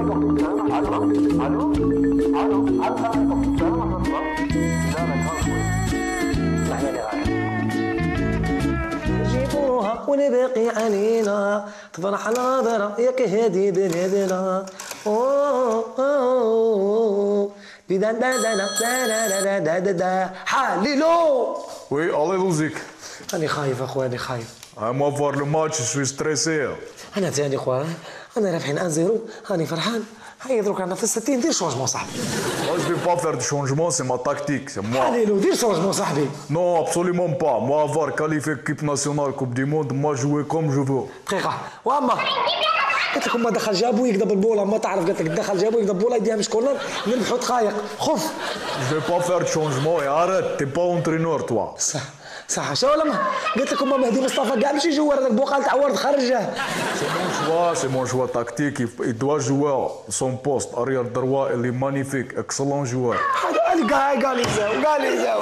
جيبوها ونبقي علينا تفرح ناظرة ياك هادي بلادنا حليلو. Oui, allez Louzik. أنا خايف أخويا أنا خايف. Moi voir le match, je suis stressé. أنا تاني أخويا أنا رابحين 1-0 هاني فرحان. هيا دروك أنا في الستين دير شونجمون صاحبي. Moi je vais pas faire de changement, c'est ma tactique, c'est moi. حليلو دير شونجمون صاحبي. Non, absolument pas. Moi avoir qualifié équipe nationale Coupe du Monde, moi jouer comme je veux. دقيقة واما قلت لكم ما دخل جابو يكذب البوله ما تعرف قلت لك دخل جابو يكذب البوله يديها مش كورنر نربحوا دقايق خف. Je vais pas faire de changement et arrête, t'es pas entraîneur toi. صح شو لما قلت لكم مهدي مصطفى كاع مش يجور هذاك بوقال تاع ورد خرجه. C'est mon choix tactique, il doit jouer son poste arrière droit, il est magnifique, excellent joueur. قال يزاو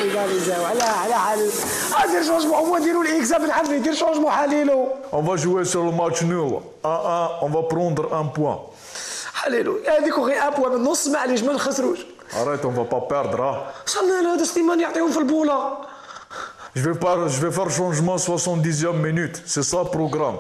على دير شونجمون هو ديروا الاكس بنحب يدير شونجمون حليلو. On va jouer sur le match nul. 1-1, on va prendre un point. حليلو هذيك غير ان بوان من النص معليش ما نخسروش. Arrête, on va pas perdre. صلنا هذا سليمان يعطيهم في البوله. Je vais faire changement 70e minute, c'est ça le programme.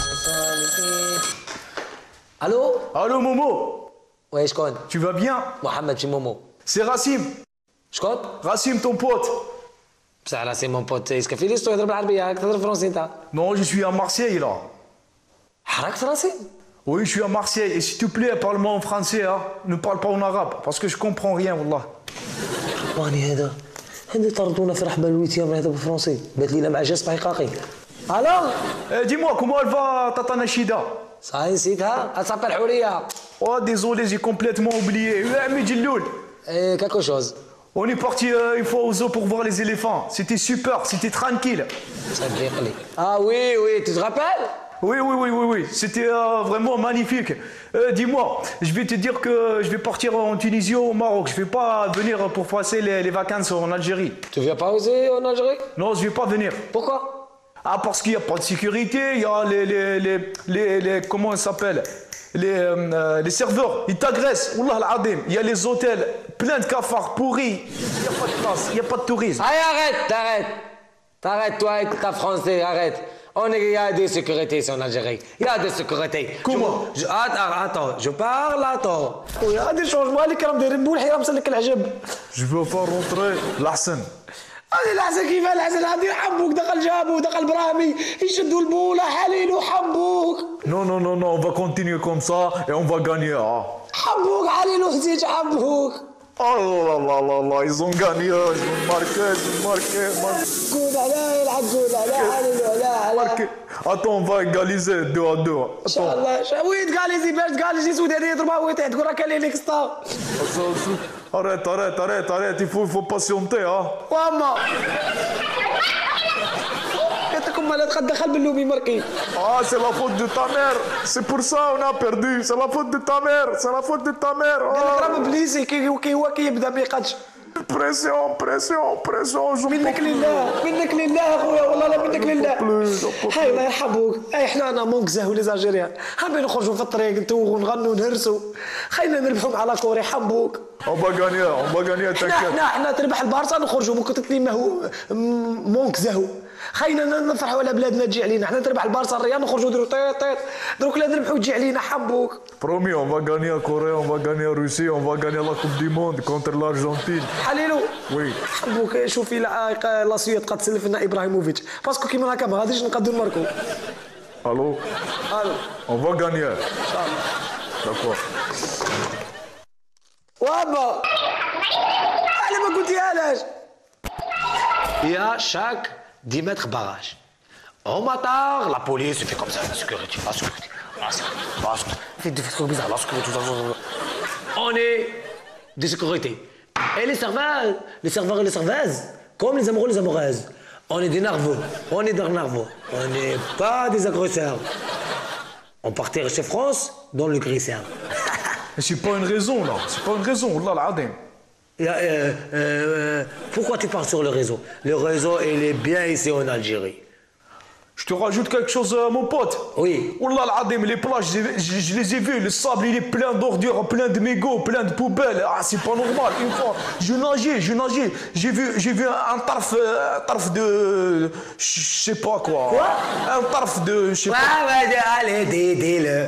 Allô? Allô Momo? Ouais, شكون؟ Tu vas bien? محمد شي مومو. C'est Rassim. شكون؟ Rassim ton pote. بصح راه سي مون بوت يسكفيليس تهضر بالعربيه هاك تهضر فرونسي انت. Non, je suis à Marseille là. حركت راسي؟ Oui, je suis à Marseille. Et s'il te plaît, parle-moi en français, hein. Ne parle pas en arabe, parce que je comprends rien, wallah. واني هذا طردونا في رحبه الويتيام هذا بالفرنسي بات لينا مع جاس حقيقي. الو Dis-moi, comment elle va, Tata Nachida? صاي نسيتها تصابر حوريه. Oh, désolé, j'ai complètement oublié. Ouais, mais Djiloul. Quelque chose. On est parti une fois aux zoo pour voir les éléphants. C'était super, c'était tranquille. صدقني. Ah oui, tu te rappelles? Oui. C'était vraiment magnifique. Dis-moi, je vais te dire que je vais partir en Tunisie ou au Maroc. Je vais pas venir pour passer les vacances en Algérie. Tu viens pas aussi en Algérie? Non, je vais pas venir. Pourquoi? Ah, parce qu'il n'y a pas de sécurité, il y a les comment ça s'appelle? Les serveurs, ils t'agressent. Wallah al-Adim. Il y a les hôtels, plein de cafards pourris. Il n'y a pas de place, il n'y a pas de tourisme. Allez, arrête, toi avec ta français, arrête. Il y a des sécurités ici en Algérie. Il y a des sécurités. Comment? Attends, je parle, attends. Il y a des changements اللي كانوا دايرين بولحي مسلك العجب. Je veux pas rentrer l'Hassan. هذه الحسن كيف الحسن هذه حبوك دخل جابو دخل برامي يشدوا البوله حليلو حبوك. Non, on va continuer comme ça et on va gagner. Hein. حبوك حليلو حزيج حبوك. Oh là, ils ont gagné, ils ont marqué. قول على يلعب قول على حليلو لا. Attends, on va égaliser 2-2. ان شاء الله وين تقاليزي باش تقاليزي سوداني يضربها وين تقول راك كاين ليك سطا. Arrête, il faut patienter. Hein. واما قلت لكم مالها تدخل باللومي مركي. Ah, c'est la faute de ta mère. C'est pour ça on a perdu. C'est la faute de ta mère. قال لك راه بليسي كي هو كيبدا ما يقادش. Pression. منك لله اخويا والله لا منك لله. هاي الله يرحموك. حنا انا مونك زاهو لي زالجيريان حابين نخرجوا في الطريق نتوغوا ونغنوا ونهرسوا. خلينا نربحوا مع لاكوري حبوك. On va gagner, t'inquiète. احنا تربح البارسا نخرجوا ممكن تتلمه مونك زاهو. خلينا نفرحوا على بلادنا تجي علينا حنا تربح البارسا الريال نخرجوا نديروا طيط دروك لا نربحوا تجي علينا حبوك. Promis, on va gagner la Corée, on va gagner la Russie, on va gagner la Coupe du Monde contre l'Argentine. حليلو Oui. حبوك شوفي لاسيوط قد تسلف لنا ابراهيموفيتش باسكو كيما هكا ما غاديش نقدروا نماركو. Allô? On va gagner. D'accord. وابا على ما قلتيها لاش. يا شاك 10 متر باراج. Au matin, la police fait comme ça, la sécurité. Fait des trucs bizarres, la sécurité. On est de sécurité. Et les serveurs et les serveuses, comme les amoureux et les amoureuses, on est des nerveux. On n'est pas des agresseurs. On partirait chez France dans le grisseur. C'est pas une raison là, wallah al-Adim. Pourquoi tu parles sur le réseau? Le réseau, il est bien ici en Algérie. Je te rajoute quelque chose, mon pote. Oui. Wallah al-Adim, les plages, je les ai vus, le sable il est plein d'ordures, plein de mégots, plein de poubelles. Ah, c'est pas normal. Une fois, je nageais. J'ai vu un tarf de. Je sais pas quoi. Quoi? Un tarf de. Je sais pas. Ouais, allez, dis-le.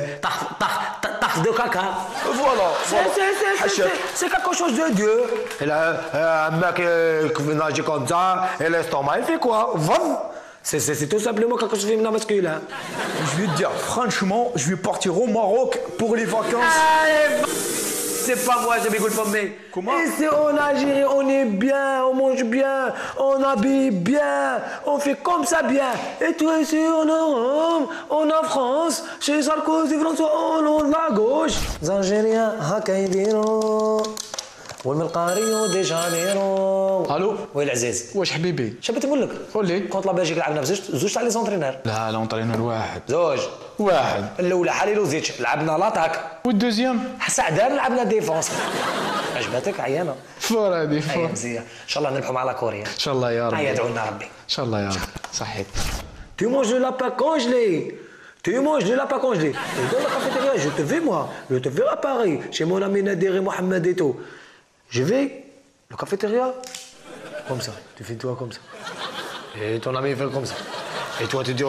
Taf de caca. Voilà. C'est quelque chose de Dieu. Et là, un mec qui veut nager comme ça, et l'estomac, il fait quoi? C'est tout simplement quelque chose de féminin masculin. Je vais te dire, franchement, je vais partir au Maroc pour les vacances. Allez, c'est pas moi, je m'écoute pas, mais. Comment? Ici en Algérie, on est bien, on mange bien, on habille bien, on fait comme ça bien. Et toi ici en Europe, en France, chez Sarkozy, François Hollande, la gauche. Les Algériens, هكا يديروا والملقا ريو دي جانيرو. الو وي العزيز واش حبيبي شبت نقول لك قول لي كونت لا بلجيك لعبنا بزوج تاع لي زونترينور لا لونطرينور واحد زوج الاولى حالي لوزيتش لعبنا لاطاك والدوزيام سعدان لعبنا ديفونس عجبتك عيانه فور هادي فور اي مزيان ان شاء الله نربحوا مع لا كوريا ان شاء الله يا رب هيا ادعوا لنا ربي ان شاء الله يا رب صحيت Tu manges le lapin congelé. Tu manges le lapin congelé. Et dans la cafétéria, je te vais moi. Je te vais à Paris, chez mon ami Nadir et Mohamed et tout. Je vais, le cafétéria, comme ça. Tu fais toi comme ça. Et ton ami fait comme ça. Et toi, tu dis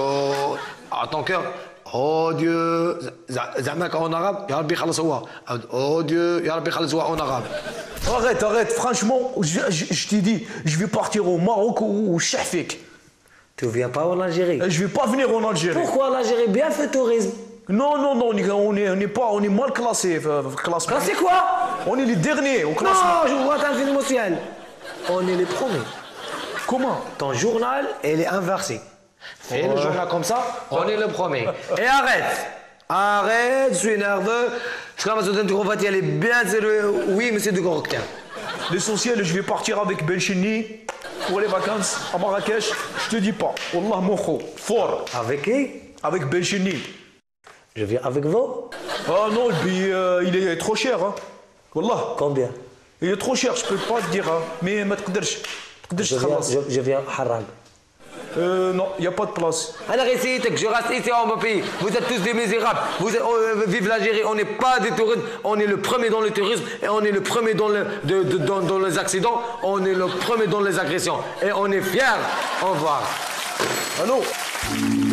à ton cœur, oh Dieu, Zamak en arabe, Ya Rabbi khalasouha. Oh Dieu, Ya Rabbi khalasouha en arabe. Arrête, franchement, je t'ai dit, je vais partir au Maroc ou au Chafik. Tu viens pas en Algérie. Je vais pas venir en Algérie. Pourquoi l'Algérie bien fait tourisme? Non, on est mal classé. Classement. Classé quoi? On est les derniers au classement. Non, je vois ta film au ciel. On est les premiers. Comment? Ton journal, elle est inversée. Fais le journal comme ça, on est le premier. Et arrête, je suis nerveux. Je commence à te trouver, elle est bien sérieux. Oui, monsieur de Goroktin. L'essentiel, je vais partir avec Belchini pour les vacances à Marrakech. Je te dis pas. Wallah mokho, fort. Avec qui? Avec Belchini. Je viens avec vous. Ah non, le billet, il est trop cher. Hein. Wallah. Combien? Il est trop cher, je peux pas te dire. Hein. Mais ma تقدرش تخلص. Je viens Harag. Non, il n'y a pas de place. Alors ici, je reste ici en mon pays. Vous êtes tous des misérables. Vive l'Algérie. On n'est pas des touristes. On est le premier dans le tourisme et on est le premier dans les accidents. On est le premier dans les agressions. Et on est fiers. Au revoir. Allô?